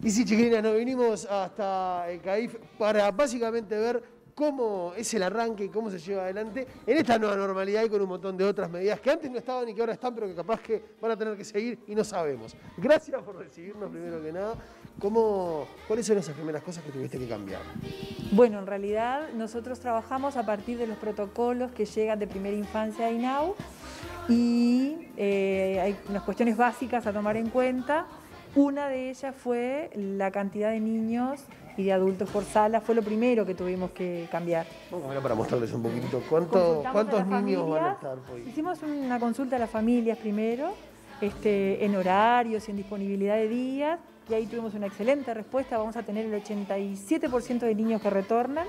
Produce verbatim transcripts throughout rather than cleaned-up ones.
Y sí, chiquilinas, nos vinimos hasta el CAIF para básicamente ver cómo es el arranque y cómo se lleva adelante en esta nueva normalidad y con un montón de otras medidas que antes no estaban y que ahora están, pero que capaz que van a tener que seguir y no sabemos. Gracias por recibirnos primero que nada. ¿Cómo, ¿Cuáles son esas primeras cosas que tuviste que cambiar? Bueno, en realidad nosotros trabajamos a partir de los protocolos que llegan de primera infancia a I N A U y eh, hay unas cuestiones básicas a tomar en cuenta. Una de ellas fue la cantidad de niños y de adultos por sala, fue lo primero que tuvimos que cambiar. Vamos ahora para mostrarles un poquito cuánto, cuántos niños van a estar hoy. Hicimos una consulta a las familias primero, este, en horarios y en disponibilidad de días, y ahí tuvimos una excelente respuesta. Vamos a tener el ochenta y siete por ciento de niños que retornan.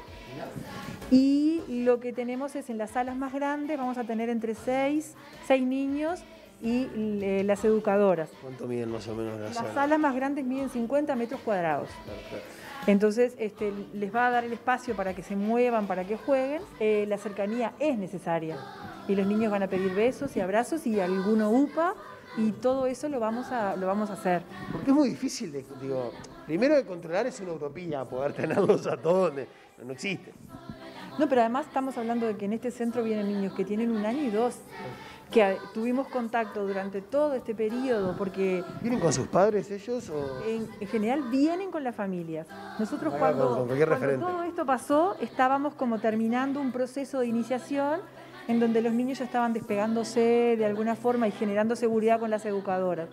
Y lo que tenemos es en las salas más grandes, vamos a tener entre seis niños y eh, las educadoras. ¿Cuánto miden más o menos las salas? salas? Las salas más grandes miden cincuenta metros cuadrados. Perfecto. Entonces este, les va a dar el espacio para que se muevan, para que jueguen. Eh, la cercanía es necesaria y los niños van a pedir besos y abrazos y alguno upa, y todo eso lo vamos a, lo vamos a hacer. Porque es muy difícil, de, digo, primero de controlar es una utopía, poder tenerlos a todos, no, no existe. No, pero además estamos hablando de que en este centro vienen niños que tienen un año y dos, que tuvimos contacto durante todo este periodo, porque... ¿Vienen con sus padres ellos? O... En, en general vienen con las familias. Nosotros ah, cuando, con, con cuando todo esto pasó, estábamos como terminando un proceso de iniciación en donde los niños ya estaban despegándose de alguna forma y generando seguridad con las educadoras.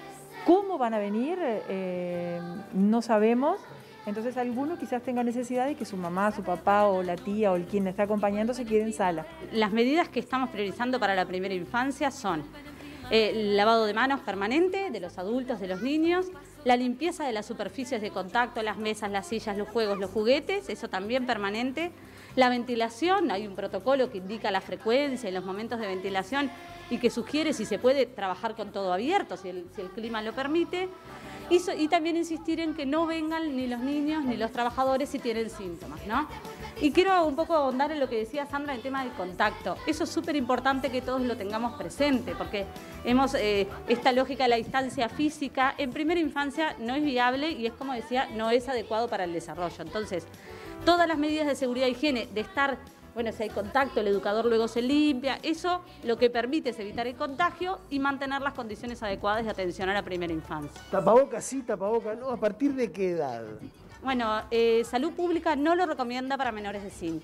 ¿Cómo van a venir? Eh, no sabemos. Entonces alguno quizás tenga necesidad de que su mamá, su papá o la tía o el quien está acompañando se quede en sala. Las medidas que estamos priorizando para la primera infancia son eh, el lavado de manos permanente de los adultos, de los niños, la limpieza de las superficies de contacto, las mesas, las sillas, los juegos, los juguetes, eso también permanente. La ventilación, hay un protocolo que indica la frecuencia y los momentos de ventilación y que sugiere si se puede trabajar con todo abierto, si el, si el clima lo permite. Y, so, y también insistir en que no vengan ni los niños ni los trabajadores si tienen síntomas, ¿no? Y quiero un poco ahondar en lo que decía Sandra en el tema del contacto. Eso es súper importante que todos lo tengamos presente, porque hemos eh, esta lógica de la distancia física en primera infancia no es viable y es, como decía, no es adecuado para el desarrollo. Entonces, todas las medidas de seguridad e higiene, de estar... Bueno, si hay contacto, el educador luego se limpia. Eso lo que permite es evitar el contagio y mantener las condiciones adecuadas de atención a la primera infancia. Tapabocas sí, tapabocas no. ¿A partir de qué edad? Bueno, eh, Salud Pública no lo recomienda para menores de cinco.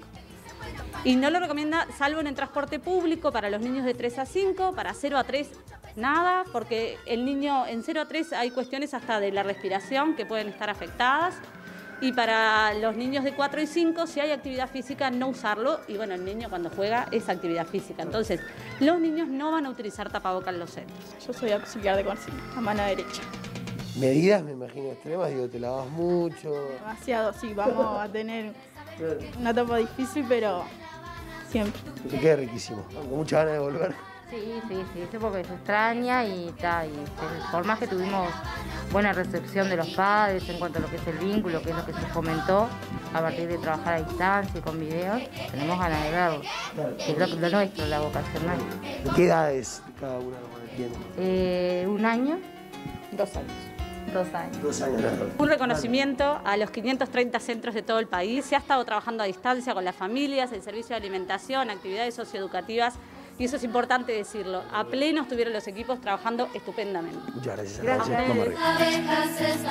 Y no lo recomienda, salvo en el transporte público, para los niños de tres a cinco, para cero a tres nada, porque el niño en cero a tres hay cuestiones hasta de la respiración que pueden estar afectadas. Y para los niños de cuatro y cinco, si hay actividad física, no usarlo. Y bueno, el niño cuando juega es actividad física. Entonces, los niños no van a utilizar tapabocas en los centros. Yo soy auxiliar de cocina, a mano derecha. Medidas, me imagino, extremas, digo, te lavas mucho. Demasiado, sí, vamos a tener una etapa difícil, pero siempre. Te queda riquísimo, con mucha ganas de volver. Sí, sí, sí, sí, porque se extraña y, ta, y por más que tuvimos buena recepción de los padres en cuanto a lo que es el vínculo, que es lo que se fomentó a partir de trabajar a distancia y con videos, tenemos ganas de verlo. Es lo, lo nuestro, la vocacional. ¿De qué edades cada una tiene? Eh, un año. Dos años. Dos años. Dos años. Un reconocimiento a los quinientos treinta centros de todo el país. Se ha estado trabajando a distancia con las familias, el servicio de alimentación, actividades socioeducativas. Y eso es importante decirlo. A pleno estuvieron los equipos trabajando estupendamente. Muchas gracias. Gracias. Vamos arriba.